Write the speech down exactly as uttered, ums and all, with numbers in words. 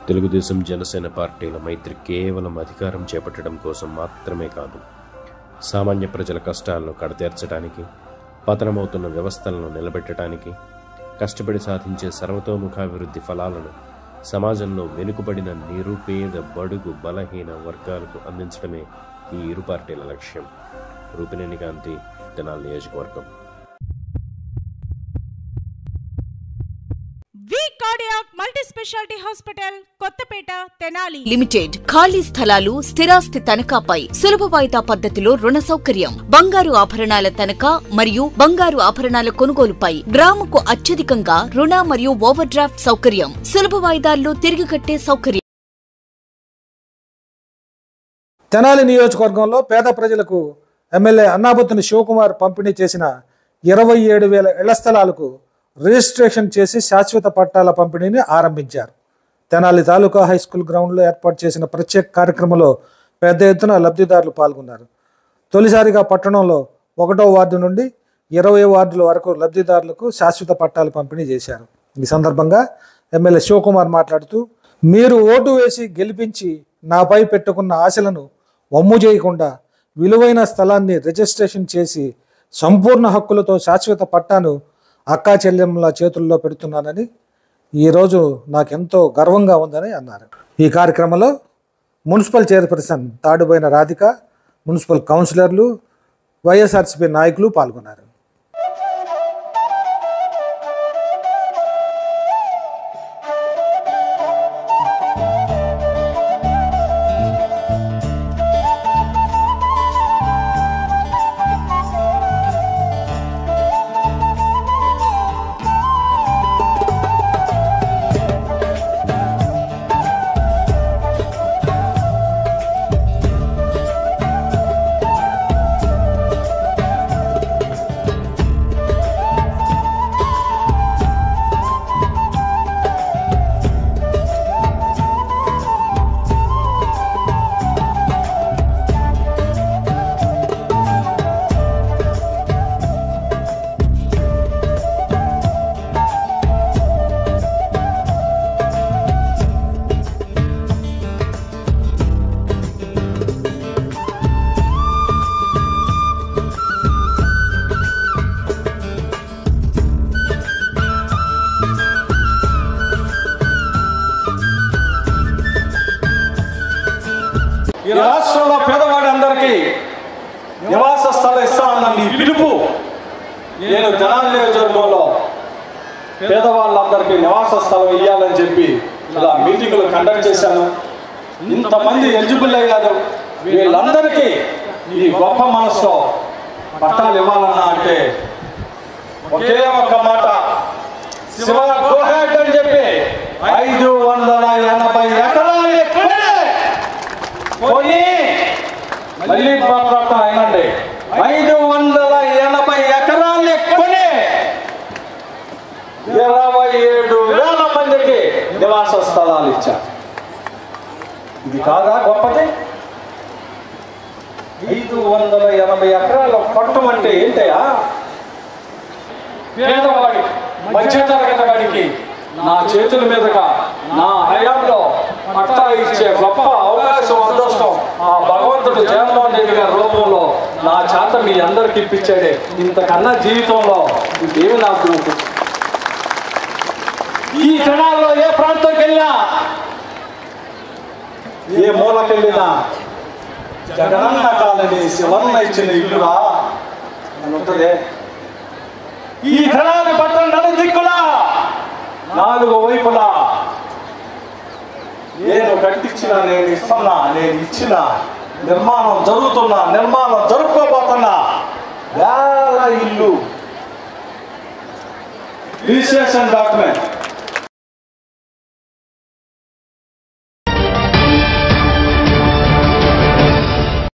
తెలుగుదేశం జనసేన పార్టీల మైత్రి కేవలం అధికారం చేపట్టడం కోసం మాత్రమే కాదు, సామాన్య ప్రజల కష్టాలను కడతీర్చడానికి, పతనమవుతున్న వ్యవస్థలను నిలబెట్టడానికి, కష్టపడి సాధించే సర్వతోముఖాభివృద్ధి ఫలాలను సమాజంలో వెనుకబడిన నిరుపేద బడుగు బలహీన వర్గాలకు అందించడమే ఈ ఇరు పార్టీల లక్ష్యం. రూపినేని కాంతి, తెనాలి నియోజకవర్గం. Multi speciality hospital Kothapeta Tenali limited ఖాళీ స్థలాలు స్థిరాస్తి తనఖాపై సులభ వాయిదా పద్ధతిలో రుణ సౌకర్యం. బంగారు ఆభరణాల తనఖా మరియు బంగారు ఆభరణాల కొనుగోలుపై గ్రాముకు అత్యధికంగా రుణ మరియు ఓవర్ డ్రాఫ్ట్ సౌకర్యం. సులభ వాయిదాల్లో తిరిగి కట్టే సౌకర్యం. తెనాలి నియోజకవర్గంలో పేద ప్రజలకు ఎమ్మెల్యే అన్నాబత్తుని శివకుమార్ పంపిణీ చేసిన ఇరవై ఏడు వేల ఇళ్ల స్థలాలకు రిజిస్ట్రేషన్ చేసి శాశ్వత పట్టాల పంపిణీని ఆరంభించారు. తెనాలి తాలూకా హై స్కూల్ గ్రౌండ్లో ఏర్పాటు చేసిన ప్రత్యేక కార్యక్రమంలో పెద్ద ఎత్తున లబ్ధిదారులు పాల్గొన్నారు. తొలిసారిగా పట్టణంలో ఒకటో వార్డు నుండి ఇరవై వార్డుల వరకు లబ్ధిదారులకు శాశ్వత పట్టాలు పంపిణీ చేశారు. ఈ సందర్భంగా ఎమ్మెల్యే శివకుమార్ మాట్లాడుతూ, మీరు ఓటు వేసి గెలిపించి నాపై పెట్టుకున్న ఆశలను వమ్ము చేయకుండా విలువైన స్థలాన్ని రిజిస్ట్రేషన్ చేసి సంపూర్ణ హక్కులతో శాశ్వత పట్టాను అక్కా చెల్లెమ్మల చేతుల్లో పెడుతున్నానని, ఈరోజు నాకెంతో గర్వంగా ఉందని అన్నారు. ఈ కార్యక్రమంలో municipal chairperson Thaduboina Radhika, municipal కౌన్సిలర్లు, వైఎస్ఆర్సీపీ నాయకులు పాల్గొన్నారు. ఈ రాష్ట్రంలో పేదవాడి అందరికీ నివాస స్థలం ఇస్తామన్న మీ పిలుపు, నేను తెనాలి నియోజకవర్గంలో పేదవాళ్ళందరికీ నివాస స్థలం ఇవ్వాలని చెప్పి ఇలా మీటింగులు కండక్ట్ చేశాను. ఇంతమంది ఎలిజిబుల్ అయ్యారు. వీళ్ళందరికీ ఈ గొప్ప మనసులో పట్టాలు ఇవ్వాలన్నా అంటే ఒకే ఒక్క మాట, శివ గోహెడ్ అని చెప్పి ఐదు వందల ఎనభై ఎకరాలు కొని మళ్ళీ మాట్లాడతాం అయినండి ఐదు వందల ఎనభై ఎకరాలు కొని ఇరవై ఏడు వేల మందికి నివాస స్థలాలు ఇచ్చారు. ఇది కాదా గొప్పది? ఐదు వందల ఎనభై ఎకరాలు పట్టం అంటే ఏంటయా? పేదవాడి మధ్యతరగతి వాడికి నా చేతుల మీదుగా నా హయాంలో పట్టా ఇచ్చే గొప్ప అవకాశం, అదృష్టం ఆ భగవంతుడు జగన్మోహన్ రెడ్డి గారి రూపంలో నా చేత మీ అందరికి ఇప్పించాడే. ఇంతకన్నా జీవితంలో ఇంకేమి నాకు ఈ క్షణాల్లో ఏ ప్రాంతంకి వెళ్ళినా, ఏ మూలకెళ్ళినా జగనన్న కాలని శివన్న ఇచ్చిన ఇల్లురా అని ఉంటుంది. ఈ క్షణాన్ని పట్టణ నడు దిక్కులా నాలుగు వైపులా నేను కట్టించిన, నేను ఇస్తున్నా, నేను ఇచ్చిన, నిర్మాణం జరుగుతున్నా, నిర్మాణం జరుపుకోబోతున్నా వేల ఇల్లు రిజిస్ట్రేషన్ డాక్యుమెంట్